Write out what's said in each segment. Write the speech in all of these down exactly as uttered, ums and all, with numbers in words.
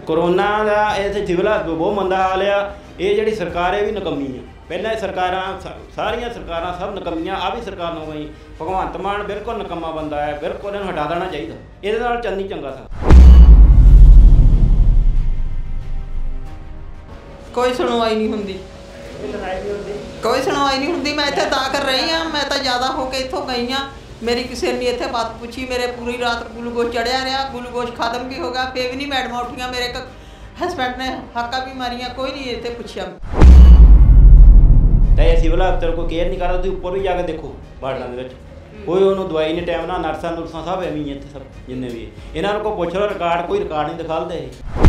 Corona का इत्थे civil हस्पताल बहुत मंदा हाल आ। ये जिहड़ी सरकार है भी नकम्मी है। पहले सरकारां सारियां सरकारां सब नकम्मियां, आ भी सरकार नकम्मी। भगवंत मान बिल्कुल नकम्मा बंदा है, बिल्कुल इहनूं हटा देना चाहिए। इहदे नाल चल नहीं चंगा सा। कोई सुनवाई नहीं हुंदी, कोई सुनवाई नहीं हुंदी। मैं इत्थे तां कर रही हाँ, मैं तो ज़्यादा होके इत्थों गई हाँ। मेरी किसी ने इत्थे बात पूछी, मेरे पूरी रात ग्लूकोज चढ़िया रहा, ग्लूकोज खत्म भी हो गया, फिर भी नहीं मैडम उठियाँ। मेरे हसबैंड ने हाका भी मारियाँ, कोई नहीं इत्थे पुछया। सिविल हस्पताल कोई केयर नहीं करता। उपर भी जाके देखो वार्डां दे विच कोई उन्होंने दवाई नहीं टाइम ना, नर्सां नुरसां सब एवं ही इत्थे सब जिन्ने भी इन्हों को पुछ लो रिकॉर्ड, कोई रिकॉर्ड नहीं दिखाते।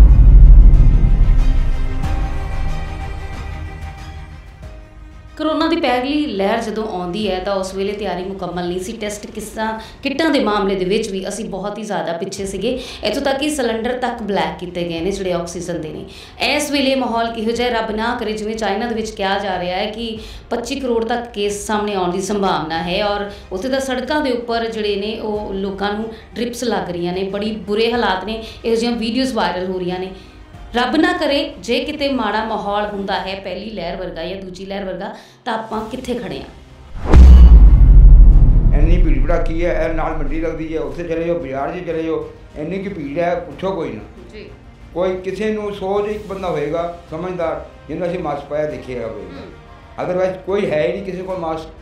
ਕਰੋਨਾ ਦੀ ਪਹਿਲੀ ਲਹਿਰ ਜਦੋਂ ਆਉਂਦੀ ਹੈ ਤਾਂ ਉਸ ਵੇਲੇ ਤਿਆਰੀ ਮੁਕੰਮਲ ਨਹੀਂ ਸੀ। ਟੈਸਟ ਕਿਸਾਂ ਕਿੱਟਾਂ ਦੇ ਮਾਮਲੇ ਦੇ ਵਿੱਚ ਵੀ ਅਸੀਂ ਬਹੁਤ ਹੀ ਜ਼ਿਆਦਾ ਪਿੱਛੇ ਸੀਗੇ। ਇੱਥੋਂ ਤੱਕ ਕਿ ਸਿਲੰਡਰ ਤੱਕ ਬਲੈਕ ਕੀਤੇ ਗਏ ਨੇ ਜਿਹੜੇ ਆਕਸੀਜਨ ਦੇ ਨੇ। ਇਸ ਵੇਲੇ ਮਾਹੌਲ ਕਿਹੋ ਜਿਹਾ, ਰੱਬ ਨਾ ਕਰੇ ਜਿਵੇਂ ਚਾਈਨਾ ਦੇ ਵਿੱਚ ਕਿਹਾ ਜਾ ਰਿਹਾ ਹੈ ਕਿ ਪੱਚੀ ਕਰੋੜ ਤੱਕ ਕੇਸ ਸਾਹਮਣੇ ਆਉਣ ਦੀ ਸੰਭਾਵਨਾ ਹੈ ਔਰ ਉੱਥੇ ਤਾਂ ਸੜਕਾਂ ਦੇ ਉੱਪਰ ਜਿਹੜੇ ਨੇ ਉਹ ਲੋਕਾਂ ਨੂੰ ਡ੍ਰਿਪਸ ਲੱਗ ਰਹੀਆਂ ਨੇ। ਬੜੀ ਬੁਰੇ ਹਾਲਾਤ ਨੇ, ਇਹੋ ਜਿਹੀਆਂ ਵੀਡੀਓਜ਼ ਵਾਇਰਲ ਹੋ ਰਹੀਆਂ ਨੇ। ਰੱਬ ਨਾ ਕਰੇ ਜੇ ਕਿਤੇ ਮਾੜਾ ਮਾਹੌਲ ਹੁੰਦਾ ਹੈ ਪਹਿਲੀ ਲਹਿਰ ਵਰਗਾ ਜਾਂ ਦੂਜੀ ਲਹਿਰ ਵਰਗਾ ਤਾਂ ਆਪਾਂ ਕਿੱਥੇ ਖੜੇ ਹਾਂ। ਇੰਨੀ ਭੀੜ ਭੜਾਕੀ ਹੈ, ਇਹ ਨਾਲ ਮੰਡੀ ਲੱਗਦੀ ਹੈ, ਉੱਥੇ ਚਲੇ ਜਾਓ, ਬਾਜ਼ਾਰ 'ਚ ਚਲੇ ਜਾਓ, ਇੰਨੀ ਕੁ ਭੀੜ ਹੈ ਪੁੱਛੋ ਕੋਈ ਨਾ ਜੀ। ਕੋਈ ਕਿਸੇ ਨੂੰ ਸੋਚ ਇੱਕ ਬੰਦਾ ਹੋਏਗਾ ਸਮਝਦਾਰ ਜਿਹਨੂੰ ਅਸੀਂ ਮਾਸਕ ਪਾਇਆ ਦੇਖਿਆ ਹੋਵੇਗਾ, ਅਦਰਵਾਈਜ਼ ਕੋਈ ਹੈ ਹੀ ਨਹੀਂ ਕਿਸੇ ਕੋਲ ਮਾਸਕ।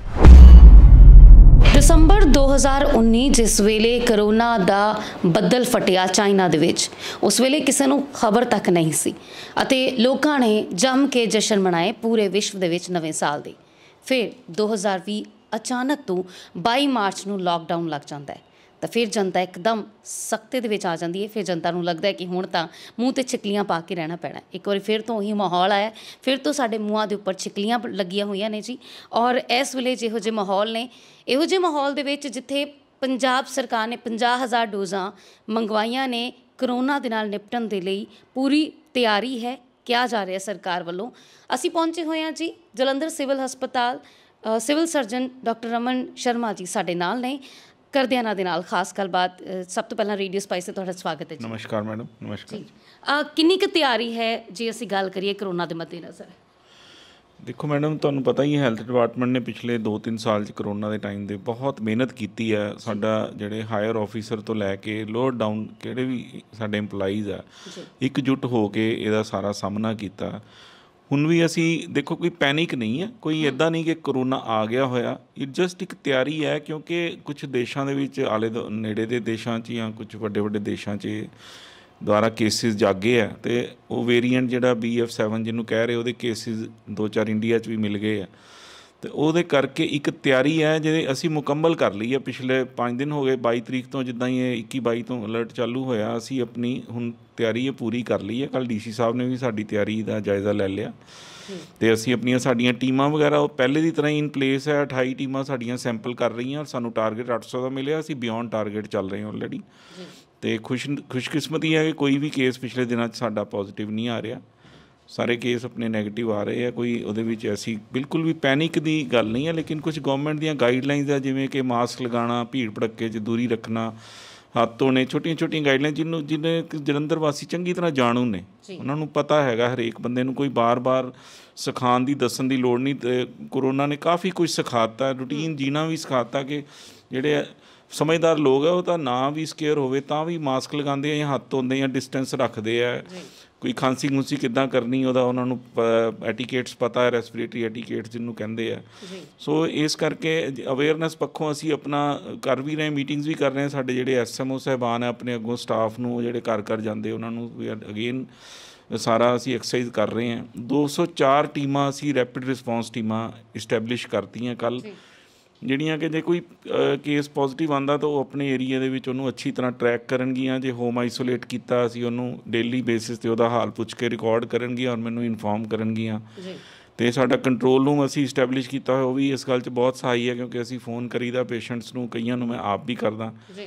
ਦਸੰਬਰ ਦੋ ਹਜ਼ਾਰ ਉੱਨੀ ਜਿਸ ਵੇਲੇ ਕਰੋਨਾ ਦਾ ਬੱਦਲ ਫਟਿਆ ਚਾਈਨਾ ਦੇ ਵਿੱਚ, ਉਸ ਵੇਲੇ ਕਿਸੇ ਨੂੰ ਖਬਰ ਤੱਕ ਨਹੀਂ ਸੀ ਅਤੇ ਲੋਕਾਂ ਨੇ ਜੰਮ ਕੇ ਜਸ਼ਨ ਮਨਾਏ ਪੂਰੇ ਵਿਸ਼ਵ ਦੇ ਵਿੱਚ ਨਵੇਂ ਸਾਲ ਦੇ। ਫਿਰ ਦੋ ਹਜ਼ਾਰ ਵੀਹ ਅਚਾਨਕ ਤੋਂ ਬਾਈ ਮਾਰਚ ਨੂੰ ਲਾਕਡਾਊਨ ਲੱਗ ਜਾਂਦਾ ਹੈ ਤਾਂ ਫਿਰ ਜਨਤਾ ਇੱਕਦਮ ਸਖਤੇ ਦੇ ਵਿੱਚ ਆ ਜਾਂਦੀ ਹੈ। ਫਿਰ ਜਨਤਾ ਨੂੰ ਲੱਗਦਾ ਹੈ ਕਿ ਹੁਣ ਤਾਂ ਮੂੰਹ 'ਤੇ ਛਿੱਕਲੀਆਂ ਪਾ ਕੇ ਰਹਿਣਾ ਪੈਣਾ। ਇੱਕ ਵਾਰੀ ਫਿਰ ਤੋਂ ਉਹੀ ਮਾਹੌਲ ਆਇਆ, ਫਿਰ ਤੋਂ ਸਾਡੇ ਮੂੰਹਾਂ ਦੇ ਉੱਪਰ ਛਿੱਕਲੀਆਂ ਲੱਗੀਆਂ ਹੋਈਆਂ ਨੇ ਜੀ। ਔਰ ਇਸ ਵੇਲੇ ਜਿਹੋ ਜਿਹੇ ਮਾਹੌਲ ਨੇ, ਇਹੋ ਜਿਹੇ ਮਾਹੌਲ ਦੇ ਵਿੱਚ ਜਿੱਥੇ ਪੰਜਾਬ ਸਰਕਾਰ ਨੇ ਪੰਜਾਹ ਹਜ਼ਾਰ ਡੋਜ਼ਾਂ ਮੰਗਵਾਈਆਂ ਨੇ ਕਰੋਨਾ ਦੇ ਨਾਲ ਨਿਪਟਣ ਦੇ ਲਈ, ਪੂਰੀ ਤਿਆਰੀ ਹੈ ਕਿਹਾ ਜਾ ਰਿਹਾ ਸਰਕਾਰ ਵੱਲੋਂ। ਅਸੀਂ ਪਹੁੰਚੇ ਹੋਏ ਹਾਂ ਜੀ ਜਲੰਧਰ ਸਿਵਲ ਹਸਪਤਾਲ। Civil surgeon doctor Raman Sharma ji ਸਾਡੇ ਨਾਲ ਨੇ। ਕਰਦੇ ਇਹਨਾਂ ਦੇ ਨਾਲ ਖਾਸ ਗੱਲਬਾਤ। ਸਭ ਤੋਂ ਪਹਿਲਾਂ ਰੇਡੀਓ ਸਪਾਈਸ 'ਤੇ ਤੁਹਾਡਾ ਸਵਾਗਤ ਹੈ ਜੀ। ਨਮਸਕਾਰ ਮੈਡਮ। ਨਮਸਕਾਰ ਜੀ। ਕਿੰਨੀ ਕੁ ਤਿਆਰੀ ਹੈ ਜੇ ਅਸੀਂ ਗੱਲ ਕਰੀਏ ਕਰੋਨਾ ਦੇ ਮੱਦੇਨਜ਼ਰ? ਦੇਖੋ ਮੈਡਮ, ਤੁਹਾਨੂੰ ਪਤਾ ਹੀ ਹੈ ਹੈਲਥ ਡਿਪਾਰਟਮੈਂਟ ਨੇ ਪਿਛਲੇ ਦੋ ਤਿੰਨ ਸਾਲ 'ਚ ਕਰੋਨਾ ਦੇ ਟਾਈਮ ਦੇ ਬਹੁਤ ਮਿਹਨਤ ਕੀਤੀ ਹੈ। ਸਾਡਾ ਜਿਹੜੇ ਹਾਇਰ ਆਫੀਸਰ ਤੋਂ ਲੈ ਕੇ ਲੋਅਰ ਡਾਊਨ ਕਿਹੜੇ ਵੀ ਸਾਡੇ ਇੰਪਲਾਈਜ਼ ਆ, ਇਕਜੁੱਟ ਹੋ ਕੇ ਇਹਦਾ ਸਾਰਾ ਸਾਹਮਣਾ ਕੀਤਾ। ਹੁਣ ਵੀ ਅਸੀਂ ਦੇਖੋ ਕੋਈ ਪੈਨਿਕ ਨਹੀਂ ਹੈ, ਕੋਈ ਇੱਦਾਂ ਨਹੀਂ ਕਿ ਕਰੋਨਾ ਆ ਗਿਆ ਹੋਇਆ। ਇਹ ਜਸਟ ਇੱਕ ਤਿਆਰੀ ਹੈ ਕਿਉਂਕਿ ਕੁਛ ਦੇਸ਼ਾਂ ਦੇ ਵਿੱਚ ਆਲੇ ਨੇੜੇ ਦੇ ਦੇਸ਼ਾਂ 'ਚ ਜਾਂ ਕੁਛ ਵੱਡੇ ਵੱਡੇ ਦੇਸ਼ਾਂ 'ਚ ਦੁਆਰਾ ਕੇਸਿਸ ਜਾਗੇ ਆ ਅਤੇ ਉਹ ਵੇਰੀਐਂਟ ਜਿਹੜਾ ਬੀ ਐਫ ਸੈਵਨ ਜਿਹਨੂੰ ਕਹਿ ਰਹੇ ਉਹਦੇ ਕੇਸਿਸ ਦੋ ਚਾਰ ਇੰਡੀਆ 'ਚ ਵੀ ਮਿਲ ਗਏ ਆ ਅਤੇ ਉਹਦੇ ਕਰਕੇ ਇੱਕ ਤਿਆਰੀ ਹੈ ਜਿਹੜੇ ਅਸੀਂ ਮੁਕੰਮਲ ਕਰ ਲਈ ਹੈ। ਪਿਛਲੇ ਪੰਜ ਦਿਨ ਹੋ ਗਏ, ਬਾਈ ਤਰੀਕ ਤੋਂ ਜਿੱਦਾਂ ਹੀ ਇਹ ਇੱਕੀ ਬਾਈ ਤੋਂ ਅਲਰਟ ਚਾਲੂ ਹੋਇਆ, ਅਸੀਂ ਆਪਣੀ ਹੁਣ ਤਿਆਰੀ ਇਹ ਪੂਰੀ ਕਰ ਲਈ ਹੈ। ਕੱਲ੍ਹ ਡੀ ਸੀ ਸਾਹਿਬ ਨੇ ਵੀ ਸਾਡੀ ਤਿਆਰੀ ਦਾ ਜਾਇਜ਼ਾ ਲੈ ਲਿਆ ਅਤੇ ਅਸੀਂ ਆਪਣੀਆਂ ਸਾਡੀਆਂ ਟੀਮਾਂ ਵਗੈਰਾ ਉਹ ਪਹਿਲੇ ਦੀ ਤਰ੍ਹਾਂ ਹੀ ਇਨ ਪਲੇਸ ਹੈ। ਅਠਾਈ ਟੀਮਾਂ ਸਾਡੀਆਂ ਸੈਂਪਲ ਕਰ ਰਹੀਆਂ। ਸਾਨੂੰ ਟਾਰਗੇਟ ਅੱਠ ਸੌ ਦਾ ਮਿਲਿਆ, ਅਸੀਂ ਬਿਯੋਂਡ ਟਾਰਗੇਟ ਚੱਲ ਰਹੇ ਹਾਂ ਆਲਰੇਡੀ। ਅਤੇ ਖੁਸ਼ ਖੁਸ਼ਕਿਸਮਤੀ ਹੈ ਕਿ ਕੋਈ ਵੀ ਕੇਸ ਪਿਛਲੇ ਦਿਨਾਂ 'ਚ ਸਾਡਾ ਪੋਜ਼ੀਟਿਵ ਨਹੀਂ ਆ ਰਿਹਾ। ਸਾਰੇ ਕੇਸ ਆਪਣੇ ਨੈਗੇਟਿਵ ਆ ਰਹੇ ਆ। ਕੋਈ ਉਹਦੇ ਵਿੱਚ ਐਸੀ ਬਿਲਕੁਲ ਵੀ ਪੈਨਿਕ ਦੀ ਗੱਲ ਨਹੀਂ ਹੈ। ਲੇਕਿਨ ਕੁਛ ਗੌਰਮੈਂਟ ਦੀਆਂ ਗਾਈਡਲਾਈਨਸ ਆ, ਜਿਵੇਂ ਕਿ ਮਾਸਕ ਲਗਾਉਣਾ, ਭੀੜ ਭੜੱਕੇ 'ਚ ਦੂਰੀ ਰੱਖਣਾ, ਹੱਥ ਧੋਣੇ, ਛੋਟੀਆਂ ਛੋਟੀਆਂ ਗਾਈਡਲਾਈਨ ਜਿਹਨੂੰ ਜਿਹਨੇ ਜਲੰਧਰ ਵਾਸੀ ਚੰਗੀ ਤਰ੍ਹਾਂ ਜਾਣੂ ਨੇ, ਉਹਨਾਂ ਨੂੰ ਪਤਾ ਹੈਗਾ। ਹਰੇਕ ਬੰਦੇ ਨੂੰ ਕੋਈ ਬਾਰ ਬਾਰ ਸਿਖਾਉਣ ਦੀ ਦੱਸਣ ਦੀ ਲੋੜ ਨਹੀਂ। ਕਰੋਨਾ ਨੇ ਕਾਫੀ ਕੁਝ ਸਿਖਾਤਾ, ਰੂਟੀਨ ਜੀਣਾ ਵੀ ਸਿਖਾਤਾ ਕਿ ਜਿਹੜੇ ਸਮਝਦਾਰ ਲੋਕ ਆ ਉਹ ਤਾਂ ਨਾ ਵੀ ਸਕੇਅਰ ਹੋਵੇ ਤਾਂ ਵੀ ਮਾਸਕ ਲਗਾਉਂਦੇ ਆ ਜਾਂ ਹੱਥ ਧੋਂਦੇ ਜਾਂ ਡਿਸਟੈਂਸ ਰੱਖਦੇ ਆ। ਕੋਈ ਖਾਂਸੀ ਖੁੰਸੀ ਕਿੱਦਾਂ ਕਰਨੀ ਉਹਦਾ ਉਹਨਾਂ ਨੂੰ ਐਟੀਕੇਟਸ ਪਤਾ ਹੈ, ਰੈਸਪੀਰੇਟਰੀ ਐਟੀਕੇਟਸ ਜਿਹਨੂੰ ਕਹਿੰਦੇ ਆ। ਸੋ ਇਸ ਕਰਕੇ ਅਵੇਅਰਨੈਸ ਪੱਖੋਂ ਅਸੀਂ ਆਪਣਾ ਕਰ ਵੀ ਰਹੇ, ਮੀਟਿੰਗਸ ਵੀ ਕਰ ਰਹੇ ਹਾਂ। ਸਾਡੇ ਜਿਹੜੇ ਐਸ ਐਮ ਓ ਸਾਹਿਬਾਨ ਹੈ ਆਪਣੇ ਅੱਗੋਂ ਸਟਾਫ ਨੂੰ ਜਿਹੜੇ ਘਰ ਘਰ ਜਾਂਦੇ ਉਹਨਾਂ ਨੂੰ ਵੀ ਅਗੇਨ ਸਾਰਾ ਅਸੀਂ ਐਕਸਰਸਾਈਜ਼ ਕਰ ਰਹੇ ਹਾਂ। ਦੋ ਸੌ ਚਾਰ ਟੀਮਾਂ ਅਸੀਂ ਰੈਪਿਡ ਰਿਸਪੌਂਸ ਟੀਮਾਂ ਇਸਟੈਬਲਿਸ਼ ਕਰਤੀਆਂ ਕੱਲ੍ਹ, ਜਿਹੜੀਆਂ ਕਿ ਜੇ ਕੋਈ ਕੇਸ ਪੋਜ਼ੀਟਿਵ ਆਉਂਦਾ ਤਾਂ ਉਹ ਆਪਣੇ ਏਰੀਏ ਦੇ ਵਿੱਚ ਉਹਨੂੰ ਅੱਛੀ ਤਰ੍ਹਾਂ ਟਰੈਕ ਕਰਨਗੀਆਂ। ਜੇ ਹੋਮ ਆਈਸੋਲੇਟ ਕੀਤਾ ਅਸੀਂ ਉਹਨੂੰ ਡੇਲੀ ਬੇਸਿਸ 'ਤੇ ਉਹਦਾ ਹਾਲ ਪੁੱਛ ਕੇ ਰਿਕਾਰਡ ਕਰਨਗੀਆਂ ਔਰ ਮੈਨੂੰ ਇਨਫੋਰਮ ਕਰਨਗੀਆਂ। ਅਤੇ ਸਾਡਾ ਕੰਟਰੋਲ ਰੂਮ ਅਸੀਂ ਇਸਟੈਬਲਿਸ਼ ਕੀਤਾ ਹੋਇਆ, ਉਹ ਵੀ ਇਸ ਗੱਲ 'ਚ ਬਹੁਤ ਸਹਾਈ ਹੈ ਕਿਉਂਕਿ ਅਸੀਂ ਫ਼ੋਨ ਕਰੀਦਾ ਪੇਸ਼ੈਂਟਸ ਨੂੰ, ਕਈਆਂ ਨੂੰ ਮੈਂ ਆਪ ਵੀ ਕਰਦਾ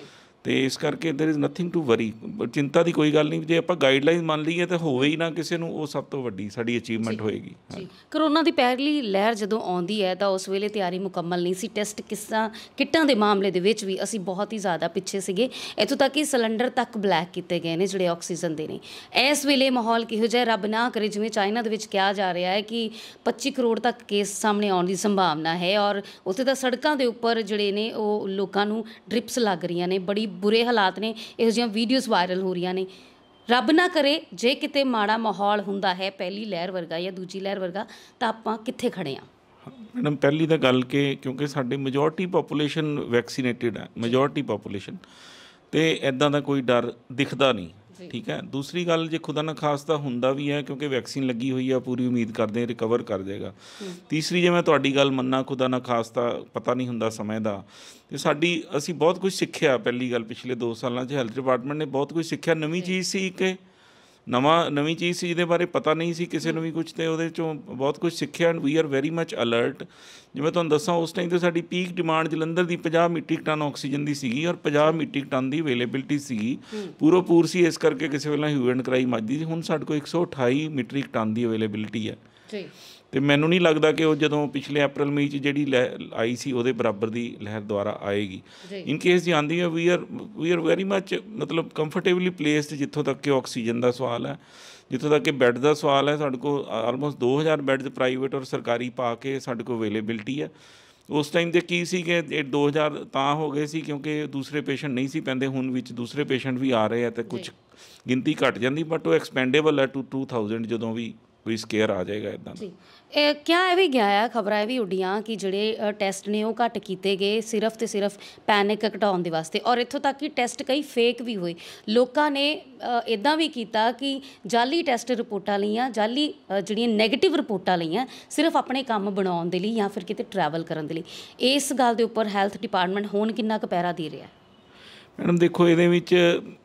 ਤੇ ਇਸ ਕਰਕੇ there is nothing to worry. चिंता ਦੀ ਕੋਈ ਗੱਲ ਨਹੀਂ, ਜੇ ਆਪਾਂ ਗਾਈਡਲਾਈਨ ਮੰਨ ਲਈਏ ਤਾਂ ਹੋਵੇ ਹੀ ਨਾ ਕਿਸੇ ਨੂੰ, ਉਹ ਸਭ ਤੋਂ ਵੱਡੀ ਸਾਡੀ ਅਚੀਵਮੈਂਟ ਹੋਏਗੀ। ਜੀ, ਕਰੋਨਾ ਦੀ ਪਹਿਲੀ ਲਹਿਰ ਜਦੋਂ ਆਉਂਦੀ ਹੈ ਤਾਂ ਉਸ ਵੇਲੇ ਤਿਆਰੀ ਮੁਕੰਮਲ ਨਹੀਂ ਸੀ। ਟੈਸਟ ਕਿੱਸਾਂ ਕਿੱਟਾਂ ਦੇ ਮਾਮਲੇ ਦੇ ਵਿੱਚ ਵੀ ਅਸੀਂ ਬਹੁਤ ਹੀ ਜ਼ਿਆਦਾ ਪਿੱਛੇ ਸੀਗੇ, ਇੱਥੋਂ ਤੱਕ ਕਿ ਸਿਲੰਡਰ ਤੱਕ ਬਲੈਕ ਕੀਤੇ ਗਏ ਨੇ ਜਿਹੜੇ ਆਕਸੀਜਨ ਦੇ ਨੇ। ਇਸ ਵੇਲੇ ਮਾਹੌਲ ਕਿਹੋ ਜਿਹਾ, ਰੱਬ ਨਾ ਕਰੇ ਜਿਵੇਂ ਚਾਈਨਾ ਦੇ ਵਿੱਚ ਕਿਹਾ ਜਾ ਰਿਹਾ ਹੈ ਕਿ ਪੱਚੀ ਕਰੋੜ ਤੱਕ ਕੇਸ ਸਾਹਮਣੇ ਆਉਣ ਦੀ ਸੰਭਾਵਨਾ ਹੈ, ਔਰ ਉੱਥੇ ਤਾਂ ਸੜਕਾਂ ਦੇ ਉੱਪਰ ਜਿਹੜੇ ਨੇ ਉਹ ਲੋਕਾਂ ਨੂੰ ਡ੍ਰਿਪਸ ਲੱਗ ਰਹੀਆਂ ਨੇ, ਬੜੀ ਬੁਰੇ ਹਾਲਾਤ ਨੇ, ਇਹੋ ਜਿਹੀਆਂ ਵੀਡੀਓਜ਼ ਵਾਇਰਲ ਹੋ ਰਹੀਆਂ ਨੇ। ਰੱਬ ਨਾ ਕਰੇ ਜੇ ਕਿਤੇ ਮਾੜਾ ਮਾਹੌਲ ਹੁੰਦਾ ਹੈ ਪਹਿਲੀ ਲਹਿਰ ਵਰਗਾ ਜਾਂ ਦੂਜੀ ਲਹਿਰ ਵਰਗਾ, ਤਾਂ ਆਪਾਂ ਕਿੱਥੇ ਖੜੇ ਹਾਂ? ਮੈਡਮ ਪਹਿਲੀ ਤਾਂ ਗੱਲ ਕਿ ਕਿਉਂਕਿ ਸਾਡੀ ਮੈਜੋਰਟੀ ਪਾਪੂਲੇਸ਼ਨ ਵੈਕਸੀਨੇਟਿਡ ਹੈ, ਮੈਜੋਰਟੀ ਪਾਪੂਲੇਸ਼ਨ, ਤੇ ਇੱਦਾਂ ਦਾ ਕੋਈ ਡਰ ਦਿਖਦਾ ਨਹੀਂ, ਠੀਕ ਹੈ। ਦੂਸਰੀ ਗੱਲ, ਜੇ ਖੁਦਾ ਨਾ ਖਾਸਤਾ ਹੁੰਦਾ ਵੀ ਹੈ, ਕਿਉਂਕਿ ਵੈਕਸੀਨ ਲੱਗੀ ਹੋਈ ਆ, ਪੂਰੀ ਉਮੀਦ ਕਰਦੇ ਹਾਂ ਰਿਕਵਰ ਕਰ ਜਾਏਗਾ। ਤੀਸਰੀ, ਜੇ ਮੈਂ ਤੁਹਾਡੀ ਗੱਲ ਮੰਨਾਂ, ਖੁਦਾ ਨਾ ਖਾਸਤਾ ਪਤਾ ਨਹੀਂ ਹੁੰਦਾ ਸਮੇਂ ਦਾ, ਤੇ ਸਾਡੀ ਅਸੀਂ ਬਹੁਤ ਕੁਝ ਸਿੱਖਿਆ। ਪਹਿਲੀ ਗੱਲ, ਪਿਛਲੇ ਦੋ ਸਾਲਾਂ 'ਚ ਹੈਲਥ ਡਿਪਾਰਟਮੈਂਟ ਨੇ ਬਹੁਤ ਕੁਝ ਸਿੱਖਿਆ। ਨਵੀਂ ਚੀਜ਼ ਸੀ ਕਿ ਨਵਾਂ ਨਵੀਂ ਚੀਜ਼ ਸੀ ਜਿਹਦੇ ਬਾਰੇ ਪਤਾ ਨਹੀਂ ਸੀ ਕਿਸੇ ਨੂੰ ਵੀ ਕੁਝ, ਤੇ ਉਹਦੇ 'ਚੋਂ ਬਹੁਤ ਕੁਝ ਸਿੱਖਿਆ। And we are very much alert. ਜਿਵੇਂ ਤੁਹਾਨੂੰ ਦੱਸਾਂ, ਉਸ ਟਾਈਮ 'ਤੇ ਸਾਡੀ ਪੀਕ ਡਿਮਾਂਡ ਜਲੰਧਰ ਦੀ ਪੰਜਾਹ ਮੀਟ੍ਰਿਕ ਟਨ ਆਕਸੀਜਨ ਦੀ ਸੀਗੀ, ਔਰ ਪੰਜਾਹ ਮੀਟ੍ਰਿਕ ਟਨ ਦੀ ਅਵੇਲੇਬਿਲਿਟੀ ਸੀਗੀ, ਪੂਰੋ ਪੂਰ ਸੀ। ਇਸ ਕਰਕੇ ਕਿਸੇ ਵੇਲੇ ਹਿਊ ਐਂਡ ਕਰਾਈ ਮੱਚਦੀ ਸੀ। ਹੁਣ ਸਾਡੇ ਕੋਲ ਇੱਕ ਸੌ ਅਠਾਈ ਮੀਟ੍ਰਿਕ ਟਨ ਦੀ ਅਵੇਲੇਬਿਲਿਟੀ ਹੈ ਜੀ, ਤੇ ਮੈਨੂੰ ਨਹੀਂ ਲੱਗਦਾ ਕਿ ਉਹ ਜਦੋਂ ਪਿਛਲੇ ਅਪ੍ਰੈਲ ਮਈ 'ਚ ਜਿਹੜੀ ਲਹਿਰ ਆਈ ਸੀ ਉਹਦੇ ਬਰਾਬਰ ਦੀ ਲਹਿਰ ਦੁਆਰਾ ਆਏਗੀ। ਇਨ ਕੇਸ ਜੇ ਆਉਂਦੀ ਹੈ, we are we are very much ਮਤਲਬ ਕੰਫਰਟੇਬਲੀ ਪਲੇਸਡ। ਜਿੱਥੋਂ ਤੱਕ ਕਿ ਆਕਸੀਜਨ ਦਾ ਸਵਾਲ ਹੈ, ਜਿੱਥੋਂ ਤੱਕ ਕਿ ਬੈੱਡ ਦਾ ਸਵਾਲ ਹੈ, ਸਾਡੇ ਕੋਲ ਆਲਮੋਸਟ ਦੋ ਹਜ਼ਾਰ ਬੈੱਡਸ ਪ੍ਰਾਈਵੇਟ ਔਰ ਸਰਕਾਰੀ ਪਾ ਕੇ ਸਾਡੇ ਕੋਲ ਅਵੇਲੇਬਿਲਿਟੀ ਹੈ। ਉਸ ਟਾਈਮ 'ਤੇ ਕੀ ਸੀ ਕਿ ਇਹ ਦੋ ਹਜ਼ਾਰ ਤਾਂ ਹੋ ਗਏ ਸੀ ਕਿਉਂਕਿ ਦੂਸਰੇ ਪੇਸ਼ੈਂਟ ਨਹੀਂ ਸੀ ਪੈਂਦੇ, ਹੁਣ ਵਿੱਚ ਦੂਸਰੇ ਪੇਸ਼ੈਂਟ ਵੀ ਆ ਰਹੇ ਆ, ਅਤੇ ਕੁਛ ਗਿਣਤੀ ਘੱਟ ਜਾਂਦੀ, ਬਟ ਉਹ ਐਕਸਪੈਂਡੇਬਲ ਹੈ ਟੂ ਟੂ ਥਾਊਜ਼ੈਂਡ ਜਦੋਂ ਵੀ ਕੋਈ ਸਕੇਅਰ ਆ ਜਾਏਗਾ ਇੱਦਾਂ ਦਾ। ਕਿਆ ਇਹ ਵੀ ਗਿਆ ਆ, ਖਬਰਾਂ ਇਹ ਵੀ ਉੱਡੀਆਂ ਕਿ ਜਿਹੜੇ ਟੈਸਟ ਨੇ ਉਹ ਘੱਟ ਕੀਤੇ ਗਏ ਸਿਰਫ ਤੇ ਸਿਰਫ ਪੈਨਿਕ ਘਟਾਉਣ ਦੇ ਵਾਸਤੇ, ਔਰ ਇੱਥੋਂ ਤੱਕ ਕਿ ਟੈਸਟ ਕਈ ਫੇਕ ਵੀ ਹੋਏ। ਲੋਕਾਂ ਨੇ ਇੱਦਾਂ ਵੀ ਕੀਤਾ ਕਿ ਜਾਲੀ ਟੈਸਟ ਰਿਪੋਰਟਾਂ ਲਈਆਂ, ਜਾਲੀ ਜਿਹੜੀਆਂ ਨੈਗੇਟਿਵ ਰਿਪੋਰਟਾਂ ਲਈਆਂ ਸਿਰਫ ਆਪਣੇ ਕੰਮ ਬਣਾਉਣ ਦੇ ਲਈ ਜਾਂ ਫਿਰ ਕਿਤੇ ਟਰੈਵਲ ਕਰਨ ਦੇ ਲਈ। ਇਸ ਗੱਲ ਦੇ ਉੱਪਰ ਹੈਲਥ ਡਿਪਾਰਟਮੈਂਟ ਹੁਣ ਕਿੰਨਾ ਕੁ ਪਹਿਰਾ ਦੇ ਰਿਹਾ? ਮੈਡਮ ਦੇਖੋ, ਇਹਦੇ ਵਿੱਚ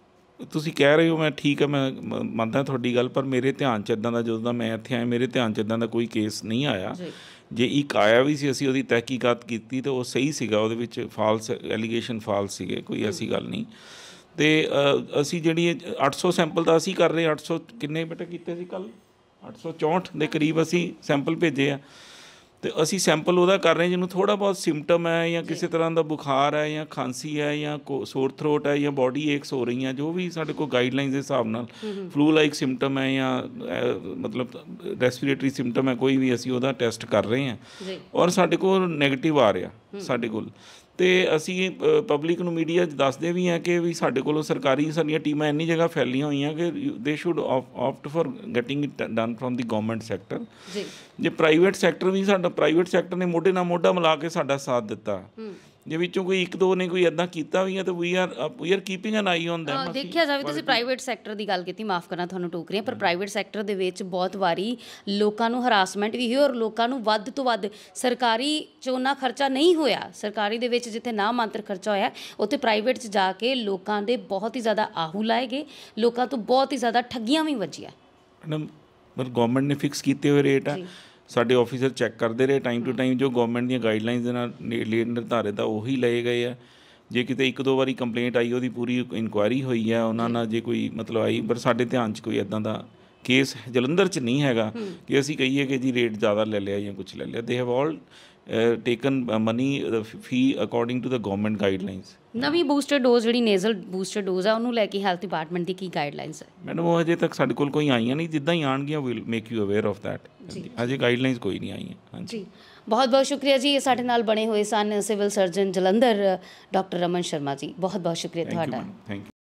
ਤੁਸੀਂ ਕਹਿ ਰਹੇ ਹੋ, ਮੈਂ ਠੀਕ ਹੈ, ਮੈਂ ਮੰਨਦਾ ਤੁਹਾਡੀ ਗੱਲ, ਪਰ ਮੇਰੇ ਧਿਆਨ 'ਚ ਇੱਦਾਂ ਦਾ, ਜਦੋਂ ਦਾ ਮੈਂ ਇੱਥੇ ਆਇਆ, ਮੇਰੇ ਧਿਆਨ 'ਚ ਇੱਦਾਂ ਦਾ ਕੋਈ ਕੇਸ ਨਹੀਂ ਆਇਆ। ਜੇ ਇੱਕ ਆਇਆ ਵੀ ਸੀ, ਅਸੀਂ ਉਹਦੀ ਤਹਿਕੀਕਾਤ ਕੀਤੀ ਤਾਂ ਉਹ ਸਹੀ ਸੀਗਾ, ਉਹਦੇ ਵਿੱਚ ਫਾਲਸ ਐਲੀਗੇਸ਼ਨ ਫਾਲਸ ਸੀਗੇ, ਕੋਈ ਐਸੀ ਗੱਲ ਨਹੀਂ। ਅਤੇ ਅਸੀਂ ਜਿਹੜੀ ਅੱਠ ਸੌ ਸੈਂਪਲ ਤਾਂ ਅਸੀਂ ਕਰ ਰਹੇ, ਅੱਠ ਸੌ ਕਿੰਨੇ ਬੇਟਾ ਕੀਤੇ ਸੀ ਕੱਲ੍ਹ, ਅੱਠ ਸੌ ਚੌਂਹਠ ਦੇ ਕਰੀਬ ਅਸੀਂ ਸੈਂਪਲ ਭੇਜੇ ਆ। ਅਤੇ ਅਸੀਂ ਸੈਂਪਲ ਉਹਦਾ ਕਰ ਰਹੇ ਜਿਹਨੂੰ ਥੋੜ੍ਹਾ ਬਹੁਤ ਸਿੰਪਟਮ ਹੈ, ਜਾਂ ਕਿਸੇ ਤਰ੍ਹਾਂ ਦਾ ਬੁਖਾਰ ਹੈ, ਜਾਂ ਖਾਂਸੀ ਹੈ, ਜਾਂ ਕੋ ਸੋਰ ਥਰੋਟ ਹੈ, ਜਾਂ ਬੋਡੀ ਏਕਸ ਹੋ ਰਹੀਆਂ, ਜੋ ਵੀ ਸਾਡੇ ਕੋਲ ਗਾਈਡਲਾਈਨਸ ਦੇ ਹਿਸਾਬ ਨਾਲ ਫਲੂ ਲਾਈਕ ਸਿੰਪਟਮ ਹੈ, ਜਾਂ ਮਤਲਬ ਰੈਸਪੀਰੇਟਰੀ ਸਿੰਪਟਮ ਹੈ ਕੋਈ ਵੀ, ਅਸੀਂ ਉਹਦਾ ਟੈਸਟ ਕਰ ਰਹੇ ਹਾਂ, ਔਰ ਸਾਡੇ ਕੋਲ ਨੈਗੇਟਿਵ ਆ ਰਿਹਾ ਸਾਡੇ ਕੋਲ। ਅਤੇ ਅਸੀਂ ਪਬਲਿਕ ਨੂੰ ਮੀਡੀਆ 'ਚ ਦੱਸਦੇ ਵੀ ਹਾਂ ਕਿ ਵੀ ਸਾਡੇ ਕੋਲੋਂ ਸਰਕਾਰੀ ਸਾਡੀਆਂ ਟੀਮਾਂ ਇੰਨੀ ਜਗ੍ਹਾ ਫੈਲੀਆਂ ਹੋਈਆਂ ਕਿ they should opt for getting it done from the government sector. ਜੇ ਪ੍ਰਾਈਵੇਟ ਸੈਕਟਰ ਵੀ, ਸਾਡਾ ਪ੍ਰਾਈਵੇਟ ਸੈਕਟਰ ਨੇ ਮੋਢੇ ਨਾਲ ਮੋਢਾ ਮਿਲਾ ਕੇ ਸਾਡਾ ਸਾਥ ਦਿੱਤਾ, ਜੇ ਵਿੱਚੋਂ ਕੋਈ ਇੱਕ ਦੋ ਨੇ ਕੋਈ ਇੱਦਾਂ ਕੀਤਾ ਵੀ ਹੈ ਤਾਂ we are we are keeping an eye on them. ਦੇਖਿਆ ਜਾਵੇ, ਤੁਸੀਂ ਪ੍ਰਾਈਵੇਟ ਸੈਕਟਰ ਦੀ ਗੱਲ ਕੀਤੀ, ਮਾਫ ਕਰਨਾ ਤੁਹਾਨੂੰ ਟੋਕ ਰਹੀ ਹਾਂ, ਪਰ ਪ੍ਰਾਈਵੇਟ ਸੈਕਟਰ ਦੇ ਵਿੱਚ ਬਹੁਤ ਵਾਰੀ ਲੋਕਾਂ ਨੂੰ ਹਰਾਸਮੈਂਟ ਵੀ ਹੋਈ, ਔਰ ਲੋਕਾਂ ਨੂੰ ਵੱਧ ਤੋਂ ਵੱਧ ਸਰਕਾਰੀ 'ਚ ਉਹਨਾਂ ਖਰਚਾ ਨਹੀਂ ਹੋਇਆ। ਸਰਕਾਰੀ ਦੇ ਵਿੱਚ ਜਿੱਥੇ ਨਾ ਮਾਤਰ ਖਰਚਾ ਹੋਇਆ, ਉੱਥੇ ਪ੍ਰਾਈਵੇਟ 'ਚ ਜਾ ਕੇ ਲੋਕਾਂ ਦੇ ਬਹੁਤ ਹੀ ਜ਼ਿਆਦਾ ਆਹੂ ਲਾਏ ਗਏ, ਲੋਕਾਂ ਤੋਂ ਬਹੁਤ ਹੀ ਜ਼ਿਆਦਾ ਠੱਗੀਆਂ ਵੀ ਵੱਜੀਆਂ। ਮੈਡਮ, ਪਰ ਗੌਰਮੈਂਟ ਨੇ ਫਿਕਸ ਕੀਤੇ ਹੋਏ ਰੇਟ ਆ, ਸਾਡੇ ਆਫੀਸਰ ਚੈੱਕ ਕਰਦੇ ਰਹੇ ਟਾਈਮ ਟੂ ਟਾਈਮ, ਜੋ ਗੌਰਮੈਂਟ ਦੀਆਂ ਗਾਈਡਲਾਈਨਸ ਦੇ ਨਾਲ ਨਿਰਧਾਰਿਤ ਆ ਉਹੀ ਲਏ ਗਏ ਆ। ਜੇ ਕਿਤੇ ਇੱਕ ਦੋ ਵਾਰੀ ਕੰਪਲੇਂਟ ਆਈ, ਉਹਦੀ ਪੂਰੀ ਇਨਕੁਆਇਰੀ ਹੋਈ ਹੈ ਉਹਨਾਂ ਨਾਲ, ਜੇ ਕੋਈ ਮਤਲਬ ਆਈ, ਪਰ ਸਾਡੇ ਧਿਆਨ 'ਚ ਕੋਈ ਇੱਦਾਂ ਦਾ ਕੇਸ ਜਲੰਧਰ 'ਚ ਨਹੀਂ ਹੈਗਾ ਕਿ ਅਸੀਂ ਕਹੀਏ ਕਿ ਜੀ ਰੇਟ ਜ਼ਿਆਦਾ ਲੈ ਲਿਆ ਜਾਂ ਕੁਛ ਲੈ ਲਿਆ। They have all taken money fee according to the government guidelines. ਨਵੀਂ ਬੂਸਟਰ ਡੋਜ਼ ਜਿਹੜੀ ਨੇਜ਼ਲ ਬੂਸਟਰ ਡੋਜ਼ ਆ, ਉਹਨੂੰ ਲੈ ਕੇ ਹੈਲਥ ਡਿਪਾਰਟਮੈਂਟ ਦੀ ਕੀ ਗਾਈਡਲਾਈਨਸ ਹੈ? ਮੈਡਮ, ਉਹ ਅਜੇ ਤੱਕ ਸਾਡੇ ਕੋਲ ਕੋਈ ਆਈਆਂ ਨਹੀਂ, ਜਿੱਦਾਂ ਹੀ ਆਉਣਗੀਆਂ will make you aware of that. ਅਜੇ ਗਾਈਡਲਾਈਨਸ ਕੋਈ ਨਹੀਂ ਆਈਆਂ। ਹਾਂਜੀ, ਬਹੁਤ ਬਹੁਤ ਸ਼ੁਕਰੀਆ ਜੀ। ਸਾਡੇ ਨਾਲ ਬਣੇ ਹੋਏ ਸਨ civil surgeon Jalandhar doctor Raman Sharma ji, ਬਹੁਤ ਬਹੁਤ ਸ਼ੁਕਰੀਆ ਤੁਹਾਡਾ। Thank you.